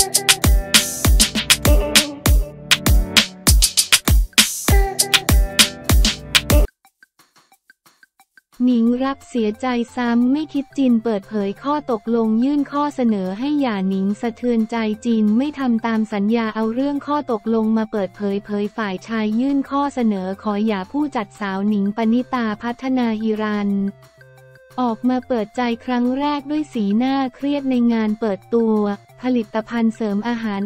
หนิงรับเสียใจซ้ำไม่คิดจีนเปิดเผยข้อตกลงยื่นข้อเสนอให้หย่าหนิงสะเทือนใจจีนไม่ทำตามสัญญาเอาเรื่องข้อตกลงมาเปิดเผยฝ่ายชายยื่นข้อเสนอขอหย่าผู้จัดสาวหนิงปณิตาพัฒนาหิรัญออกมาเปิดใจครั้งแรกด้วยสีหน้าเครียดในงานเปิดตัวผลิตภัณฑ์เสริมอาหาร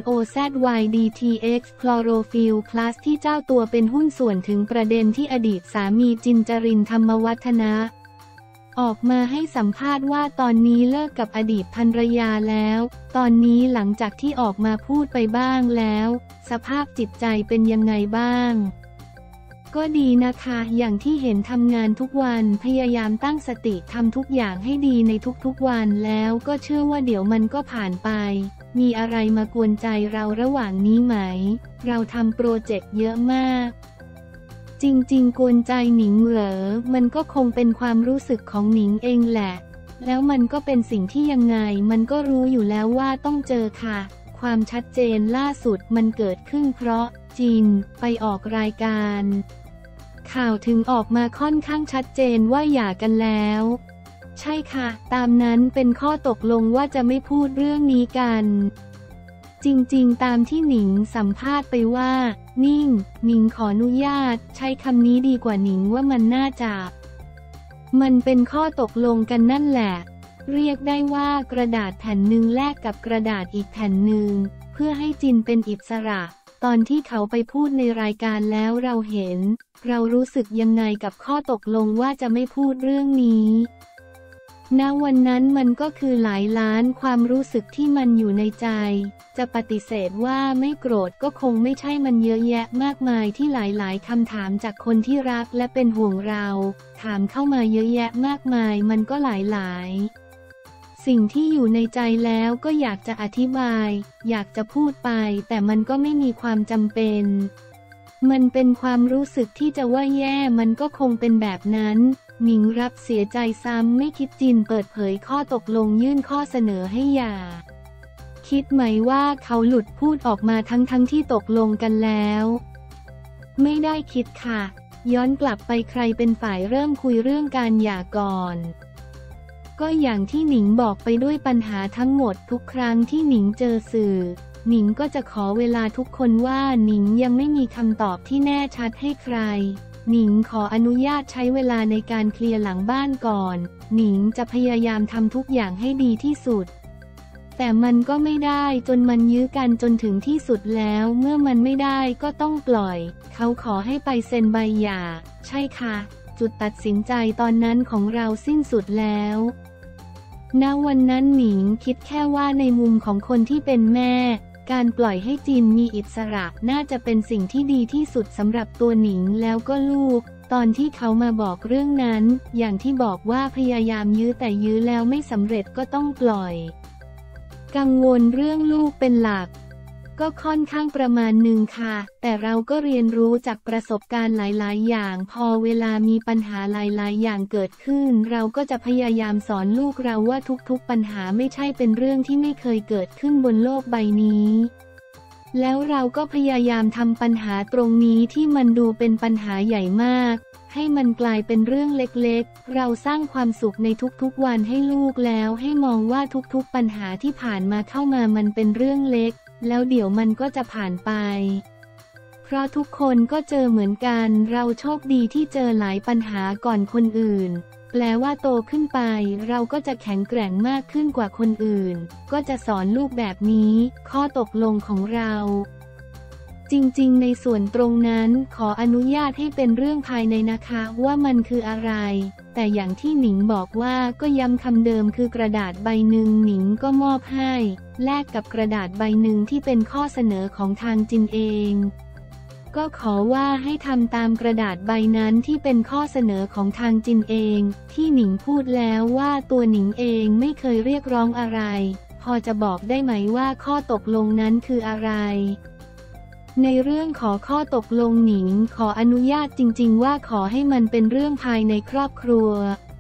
OZYDTX Chlorophyll Plus ที่เจ้าตัวเป็นหุ้นส่วนถึงประเด็นที่อดีตสามีจินจรินธรรมวัฒนะออกมาให้สัมภาษณ์ว่าตอนนี้เลิกกับอดีตภรรยาแล้วตอนนี้หลังจากที่ออกมาพูดไปบ้างแล้วสภาพจิตใจเป็นยังไงบ้างก็ดีนะคะอย่างที่เห็นทำงานทุกวันพยายามตั้งสติทำทุกอย่างให้ดีในทุกๆวันแล้วก็เชื่อว่าเดี๋ยวมันก็ผ่านไปมีอะไรมากวนใจเราระหว่างนี้ไหมเราทำโปรเจกต์เยอะมากจริงๆกวนใจหนิงเหรอมันก็คงเป็นความรู้สึกของหนิงเองแหละแล้วมันก็เป็นสิ่งที่ยังไงมันก็รู้อยู่แล้วว่าต้องเจอค่ะความชัดเจนล่าสุดมันเกิดขึ้นเพราะจินไปออกรายการข่าวถึงออกมาค่อนข้างชัดเจนว่าหย่ากันแล้วใช่ค่ะตามนั้นเป็นข้อตกลงว่าจะไม่พูดเรื่องนี้กันจริงๆตามที่หนิงสัมภาษณ์ไปว่านิ่งหนิงขออนุญาตใช้คำนี้ดีกว่าหนิงว่ามันน่าจะมันเป็นข้อตกลงกันนั่นแหละเรียกได้ว่ากระดาษแผ่นหนึ่งแลกกับกระดาษอีกแผ่นหนึ่งเพื่อให้จินเป็นอิสระตอนที่เขาไปพูดในรายการแล้วเราเห็นเรารู้สึกยังไงกับข้อตกลงว่าจะไม่พูดเรื่องนี้ณวันนั้นมันก็คือหลายล้านความรู้สึกที่มันอยู่ในใจจะปฏิเสธว่าไม่โกรธก็คงไม่ใช่มันเยอะแยะมากมายที่หลายๆคำถามจากคนที่รักและเป็นห่วงเราถามเข้ามาเยอะแยะมากมายมันก็หลายสิ่งที่อยู่ในใจแล้วก็อยากจะอธิบายอยากจะพูดไปแต่มันก็ไม่มีความจำเป็นมันเป็นความรู้สึกที่จะว่าแย่มันก็คงเป็นแบบนั้นหนิงรับเสียใจซ้ำไม่คิดจินเปิดเผยข้อตกลงยื่นข้อเสนอให้หย่าคิดไหมว่าเขาหลุดพูดออกมาทั้งที่ตกลงกันแล้วไม่ได้คิดค่ะย้อนกลับไปใครเป็นฝ่ายเริ่มคุยเรื่องการหย่าก่อนก็อย่างที่หนิงบอกไปด้วยปัญหาทั้งหมดทุกครั้งที่หนิงเจอสื่อหนิงก็จะขอเวลาทุกคนว่าหนิงยังไม่มีคำตอบที่แน่ชัดให้ใครหนิงขออนุญาตใช้เวลาในการเคลียร์หลังบ้านก่อนหนิงจะพยายามทำทุกอย่างให้ดีที่สุดแต่มันก็ไม่ได้จนมันยื้อกันจนถึงที่สุดแล้วเมื่อมันไม่ได้ก็ต้องปล่อยเขาขอให้ไปเซ็นใบหย่าใช่ค่ะจุดตัดสินใจตอนนั้นของเราสิ้นสุดแล้วณวันนั้นหนิงคิดแค่ว่าในมุมของคนที่เป็นแม่การปล่อยให้จินมีอิสระน่าจะเป็นสิ่งที่ดีที่สุดสำหรับตัวหนิงแล้วก็ลูกตอนที่เขามาบอกเรื่องนั้นอย่างที่บอกว่าพยายามยื้อแต่ยื้อแล้วไม่สำเร็จก็ต้องปล่อยกังวลเรื่องลูกเป็นหลักก็ค่อนข้างประมาณหนึ่งค่ะแต่เราก็เรียนรู้จากประสบการณ์หลายๆอย่างพอเวลามีปัญหาหลายๆอย่างเกิดขึ้นเราก็จะพยายามสอนลูกเราว่าทุกๆปัญหาไม่ใช่เป็นเรื่องที่ไม่เคยเกิดขึ้นบนโลกใบนี้แล้วเราก็พยายามทำปัญหาตรงนี้ที่มันดูเป็นปัญหาใหญ่มากให้มันกลายเป็นเรื่องเล็กๆเราสร้างความสุขในทุกๆวันให้ลูกแล้วให้มองว่าทุกๆปัญหาที่ผ่านมาเข้ามามันเป็นเรื่องเล็กแล้วเดี๋ยวมันก็จะผ่านไปเพราะทุกคนก็เจอเหมือนกันเราโชคดีที่เจอหลายปัญหาก่อนคนอื่นแปลว่าโตขึ้นไปเราก็จะแข็งแกร่งมากขึ้นกว่าคนอื่นก็จะสอนลูกแบบนี้ข้อตกลงของเราจริงๆในส่วนตรงนั้นขออนุญาตให้เป็นเรื่องภายในนะคะว่ามันคืออะไรแต่อย่างที่หนิงบอกว่าก็ย้ำคำเดิมคือกระดาษใบหนึ่งหนิงก็มอบให้แลกกับกระดาษใบหนึ่งที่เป็นข้อเสนอของทางจินเองก็ขอว่าให้ทำตามกระดาษใบนั้นที่เป็นข้อเสนอของทางจินเองที่หนิงพูดแล้วว่าตัวหนิงเองไม่เคยเรียกร้องอะไรพอจะบอกได้ไหมว่าข้อตกลงนั้นคืออะไรในเรื่องขอข้อตกลงหนิงขออนุญาตจริงๆว่าขอให้มันเป็นเรื่องภายในครอบครัว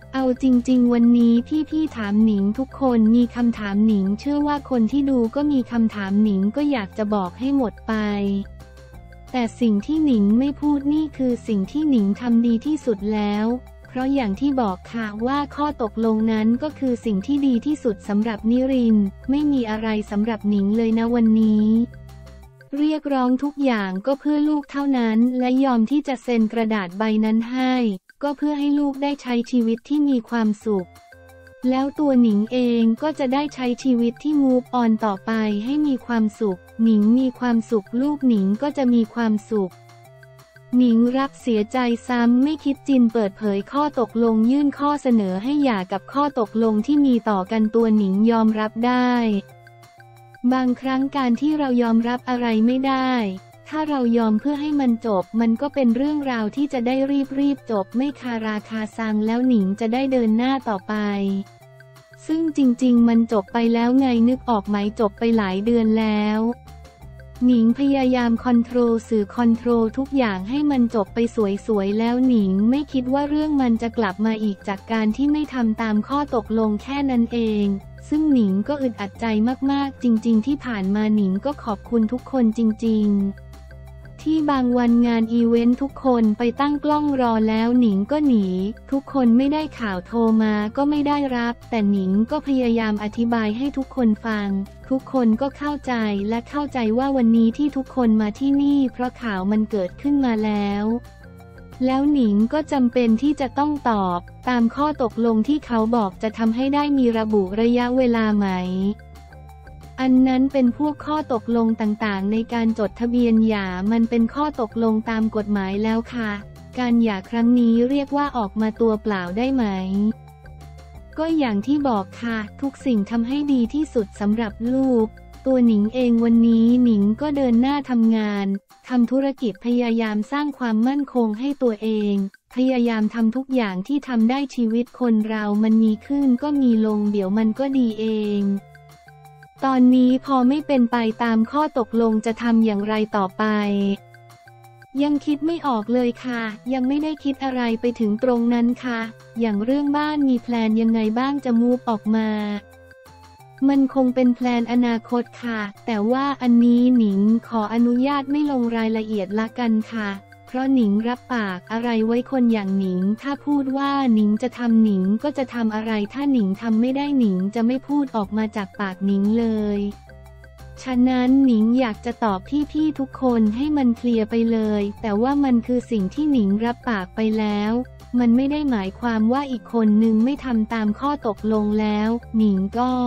เอาจริงๆวันนี้พี่ถามหนิงทุกคนมีคำถามหนิงเชื่อว่าคนที่ดูก็มีคำถามหนิงก็อยากจะบอกให้หมดไปแต่สิ่งที่หนิงไม่พูดนี่คือสิ่งที่หนิงทำดีที่สุดแล้วเพราะอย่างที่บอกค่ะว่าข้อตกลงนั้นก็คือสิ่งที่ดีที่สุดสำหรับนิรินทร์ไม่มีอะไรสำหรับหนิงเลยนะวันนี้เรียกร้องทุกอย่างก็เพื่อลูกเท่านั้นและยอมที่จะเซ็นกระดาษใบนั้นให้ก็เพื่อให้ลูกได้ใช้ชีวิตที่มีความสุขแล้วตัวหนิงเองก็จะได้ใช้ชีวิตที่มูฟออนต่อไปให้มีความสุขหนิงมีความสุขลูกหนิงก็จะมีความสุขหนิงรับเสียใจซ้ำไม่คิดจินเปิดเผยข้อตกลงยื่นข้อเสนอให้หย่ากับข้อตกลงที่มีต่อกันตัวหนิงยอมรับได้บางครั้งการที่เรายอมรับอะไรไม่ได้ถ้าเรายอมเพื่อให้มันจบมันก็เป็นเรื่องราวที่จะได้รีบจบไม่คาราคาซังแล้วหนิงจะได้เดินหน้าต่อไปซึ่งจริงๆมันจบไปแล้วไงนึกออกไหมจบไปหลายเดือนแล้วหนิงพยายามคอนโทรลสื่อคอนโทรลทุกอย่างให้มันจบไปสวยๆแล้วหนิงไม่คิดว่าเรื่องมันจะกลับมาอีกจากการที่ไม่ทำตามข้อตกลงแค่นั้นเองซึ่งหนิงก็อึดอัดใจมากๆจริงๆที่ผ่านมาหนิงก็ขอบคุณทุกคนจริงๆที่บางวันงานอีเวนต์ทุกคนไปตั้งกล้องรอแล้วหนิงก็หนีทุกคนไม่ได้ข่าวโทรมาก็ไม่ได้รับแต่หนิงก็พยายามอธิบายให้ทุกคนฟังทุกคนก็เข้าใจและเข้าใจว่าวันนี้ที่ทุกคนมาที่นี่เพราะข่าวมันเกิดขึ้นมาแล้วหนิงก็จำเป็นที่จะต้องตอบตามข้อตกลงที่เขาบอกจะทำให้ได้มีระบุระยะเวลาไหมอันนั้นเป็นพวกข้อตกลงต่างๆในการจดทะเบียนหย่ามันเป็นข้อตกลงตามกฎหมายแล้วค่ะการหย่าครั้งนี้เรียกว่าออกมาตัวเปล่าได้ไหมก็อย่างที่บอกค่ะทุกสิ่งทำให้ดีที่สุดสำหรับลูกตัวหนิงเองวันนี้หนิงก็เดินหน้าทำงานทำธุรกิจพยายามสร้างความมั่นคงให้ตัวเองพยายามทำทุกอย่างที่ทำได้ชีวิตคนเรามันมีขึ้นก็มีลงเดี๋ยวมันก็ดีเองตอนนี้พอไม่เป็นไปตามข้อตกลงจะทำอย่างไรต่อไปยังคิดไม่ออกเลยค่ะยังไม่ได้คิดอะไรไปถึงตรงนั้นค่ะอย่างเรื่องบ้านมีแพลนยังไงบ้างจะมูฟออกมามันคงเป็นแพลนอนาคตค่ะแต่ว่าอันนี้หนิงขออนุญาตไม่ลงรายละเอียดละกันค่ะเพราะหนิงรับปากอะไรไว้คนอย่างหนิงถ้าพูดว่าหนิงจะทำหนิงก็จะทำอะไรถ้าหนิงทำไม่ได้หนิงจะไม่พูดออกมาจากปากหนิงเลยฉะนั้นหนิงอยากจะตอบพี่ๆทุกคนให้มันเคลียร์ไปเลยแต่ว่ามันคือสิ่งที่หนิงรับปากไปแล้วมันไม่ได้หมายความว่าอีกคนนึงไม่ทำตามข้อตกลงแล้วหนิง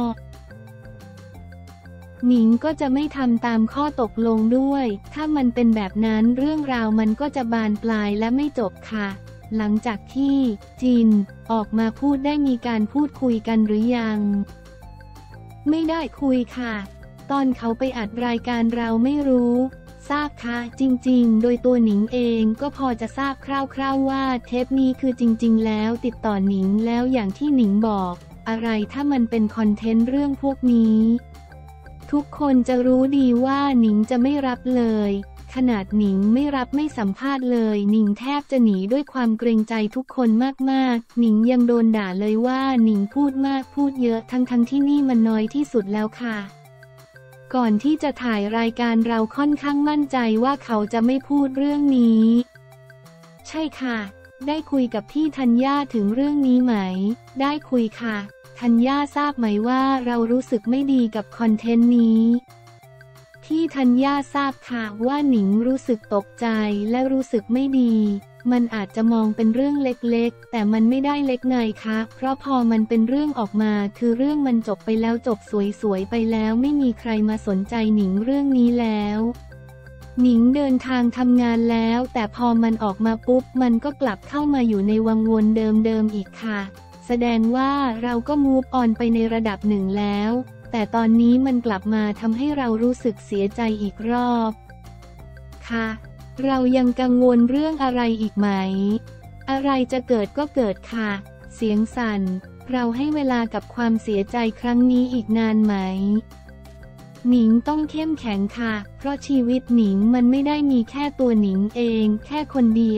ก็จะไม่ทำตามข้อตกลงด้วยถ้ามันเป็นแบบนั้นเรื่องราวมันก็จะบานปลายและไม่จบค่ะหลังจากที่จินออกมาพูดได้มีการพูดคุยกันหรือยังไม่ได้คุยค่ะตอนเขาไปอัดรายการเราไม่รู้ทราบค่ะจริงๆโดยตัวหนิงเองก็พอจะทราบคร่าวๆว่าเทปนี้คือจริงๆแล้วติดต่อหนิงแล้วอย่างที่หนิงบอกอะไรถ้ามันเป็นคอนเทนต์เรื่องพวกนี้ทุกคนจะรู้ดีว่าหนิงจะไม่รับเลยขนาดหนิงไม่รับไม่สัมภาษณ์เลยหนิงแทบจะหนีด้วยความเกรงใจทุกคนมากๆหนิงยังโดนด่าเลยว่าหนิงพูดมากพูดเยอะทั้งที่นี่มันน้อยที่สุดแล้วค่ะก่อนที่จะถ่ายรายการเราค่อนข้างมั่นใจว่าเขาจะไม่พูดเรื่องนี้ใช่ค่ะได้คุยกับพี่ธัญญาถึงเรื่องนี้ไหมได้คุยค่ะธัญญาทราบไหมว่าเรารู้สึกไม่ดีกับคอนเทนต์นี้พี่ธัญญาทราบค่ะว่าหนิงรู้สึกตกใจและรู้สึกไม่ดีมันอาจจะมองเป็นเรื่องเล็กๆแต่มันไม่ได้เล็กไงคะเพราะพอมันเป็นเรื่องออกมาคือเรื่องมันจบไปแล้วจบสวยๆไปแล้วไม่มีใครมาสนใจหนิงเรื่องนี้แล้วหนิงเดินทางทำงานแล้วแต่พอมันออกมาปุ๊บมันก็กลับเข้ามาอยู่ในวังวนเดิมๆอีกค่ะแสดงว่าเราก็มูฟออนไปในระดับหนึ่งแล้วแต่ตอนนี้มันกลับมาทำให้เรารู้สึกเสียใจอีกรอบค่ะเรายังกังวลเรื่องอะไรอีกไหมอะไรจะเกิดก็เกิดค่ะเสียงสั่นเราให้เวลากับความเสียใจครั้งนี้อีกนานไหมหนิงต้องเข้มแข็งค่ะเพราะชีวิตหนิงมันไม่ได้มีแค่ตัวหนิงเองแค่คนเดียว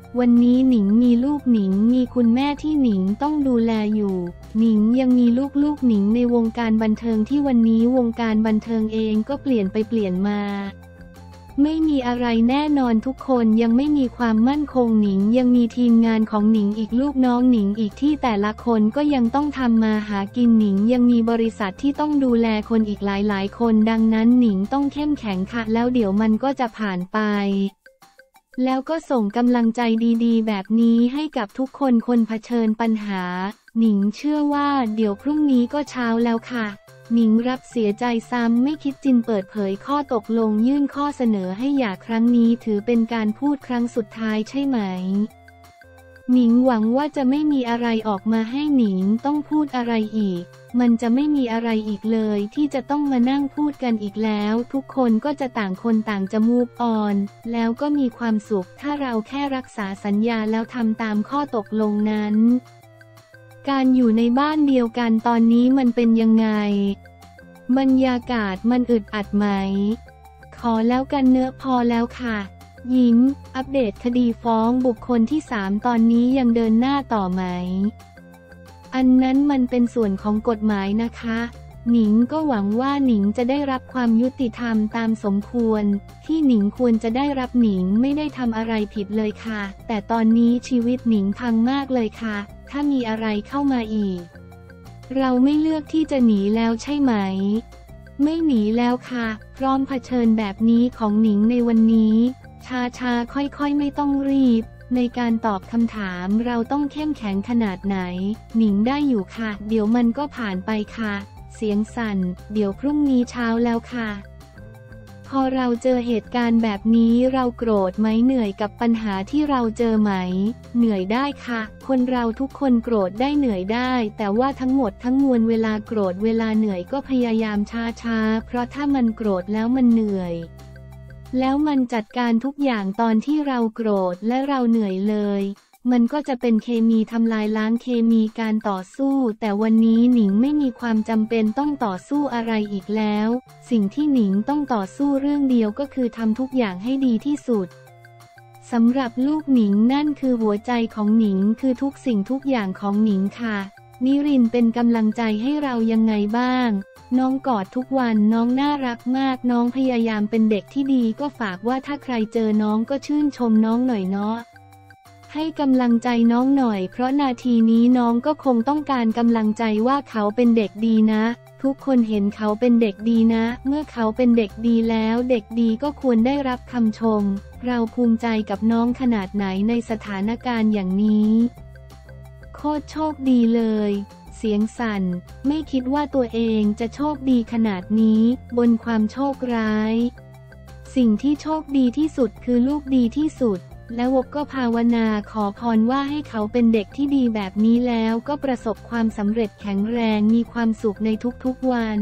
วันนี้หนิงมีลูกหนิงมีคุณแม่ที่หนิงต้องดูแลอยู่หนิงยังมีลูกหนิงในวงการบันเทิงที่วันนี้วงการบันเทิงเองก็เปลี่ยนไปเปลี่ยนมาไม่มีอะไรแน่นอนทุกคนยังไม่มีความมั่นคงหนิงยังมีทีมงานของหนิงอีกลูกน้องหนิงอีกที่แต่ละคนก็ยังต้องทำมาหากินหนิงยังมีบริษัทที่ต้องดูแลคนอีกหลายคนดังนั้นหนิงต้องเข้มแข็งค่ะแล้วเดี๋ยวมันก็จะผ่านไปแล้วก็ส่งกำลังใจดีๆแบบนี้ให้กับทุกคนเผชิญปัญหาหนิงเชื่อว่าเดี๋ยวพรุ่งนี้ก็เช้าแล้วค่ะหนิงรับเสียใจซ้ำไม่คิดจินเปิดเผยข้อตกลงยื่นข้อเสนอให้หย่าครั้งนี้ถือเป็นการพูดครั้งสุดท้ายใช่ไหมหนิงหวังว่าจะไม่มีอะไรออกมาให้หนิงต้องพูดอะไรอีกมันจะไม่มีอะไรอีกเลยที่จะต้องมานั่งพูดกันอีกแล้วทุกคนก็จะต่างคนต่างจะมูฟออนแล้วก็มีความสุขถ้าเราแค่รักษาสัญญาแล้วทำตามข้อตกลงนั้นการอยู่ในบ้านเดียวกันตอนนี้มันเป็นยังไงบรรยากาศมันอึดอัดไหมขอแล้วกันเนื้อพอแล้วค่ะยิ้มอัปเดตคดีฟ้องบุคคลที่3ตอนนี้ยังเดินหน้าต่อไหมอันนั้นมันเป็นส่วนของกฎหมายนะคะหนิงก็หวังว่าหนิงจะได้รับความยุติธรรมตามสมควรที่หนิงควรจะได้รับหนิงไม่ได้ทำอะไรผิดเลยค่ะแต่ตอนนี้ชีวิตหนิงพังมากเลยค่ะถ้ามีอะไรเข้ามาอีกเราไม่เลือกที่จะหนีแล้วใช่ไหมไม่หนีแล้วค่ะพร้อมเผชิญแบบนี้ของหนิงในวันนี้ช้าค่อยๆไม่ต้องรีบในการตอบคำถามเราต้องเข้มแข็งขนาดไหนหนิงได้อยู่ค่ะเดี๋ยวมันก็ผ่านไปค่ะเสียงสั่นเดี๋ยวพรุ่งนี้เช้าแล้วค่ะพอเราเจอเหตุการณ์แบบนี้เราโกรธไหมเหนื่อยกับปัญหาที่เราเจอไหมเหนื่อยได้ค่ะคนเราทุกคนโกรธได้เหนื่อยได้แต่ว่าทั้งหมดทั้งมวลเวลาโกรธเวลาเหนื่อยก็พยายามช้าเพราะถ้ามันโกรธแล้วมันเหนื่อยแล้วมันจัดการทุกอย่างตอนที่เราโกรธและเราเหนื่อยเลยมันก็จะเป็นเคมีทำลายล้างเคมีการต่อสู้แต่วันนี้หนิงไม่มีความจำเป็นต้องต่อสู้อะไรอีกแล้วสิ่งที่หนิงต้องต่อสู้เรื่องเดียวก็คือทำทุกอย่างให้ดีที่สุดสำหรับลูกหนิงนั่นคือหัวใจของหนิงคือทุกสิ่งทุกอย่างของหนิงค่ะนิรินทร์เป็นกำลังใจให้เรายังไงบ้างน้องกอดทุกวันน้องน่ารักมากน้องพยายามเป็นเด็กที่ดีก็ฝากว่าถ้าใครเจอน้องก็ชื่นชมน้องหน่อยเนาะให้กำลังใจน้องหน่อยเพราะนาทีนี้น้องก็คงต้องการกำลังใจว่าเขาเป็นเด็กดีนะทุกคนเห็นเขาเป็นเด็กดีนะเมื่อเขาเป็นเด็กดีแล้วเด็กดีก็ควรได้รับคำชมเราภูมิใจกับน้องขนาดไหนในสถานการณ์อย่างนี้โคตรโชคดีเลยเสียงสั่นไม่คิดว่าตัวเองจะโชคดีขนาดนี้บนความโชคร้ายสิ่งที่โชคดีที่สุดคือลูกดีที่สุดและวกก็ภาวนาขอพรว่าให้เขาเป็นเด็กที่ดีแบบนี้แล้วก็ประสบความสำเร็จแข็งแรงมีความสุขในทุกๆวัน